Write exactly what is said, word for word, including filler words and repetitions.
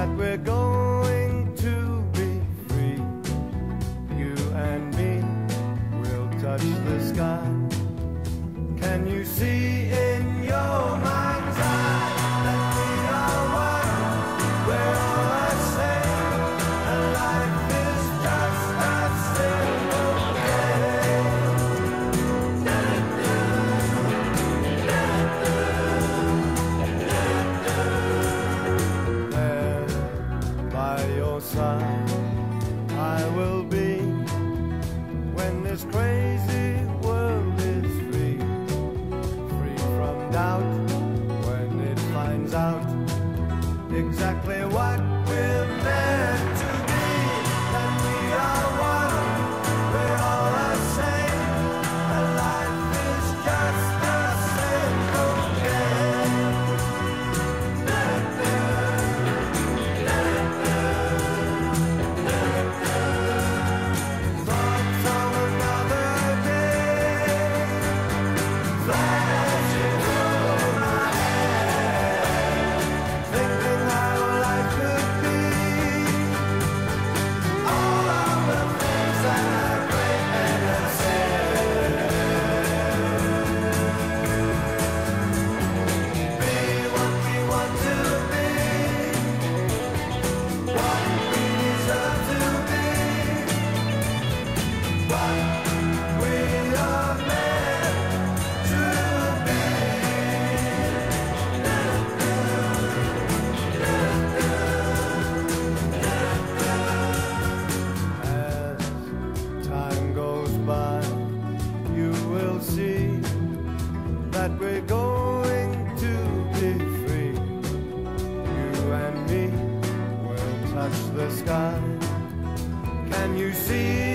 that we're going to be free. You and me will touch the sky. Can you see in your mind's eye that we are one? We're all the same, and life is just a simple game. There, by your side, I will be when this crazy world is free. Doubt when it finds out exactly what we're meant to be. That we are one, we're all the same, and life is just a simple game. Thoughts of another day, flashing that we're going to be free. You and me will touch the sky. Can you see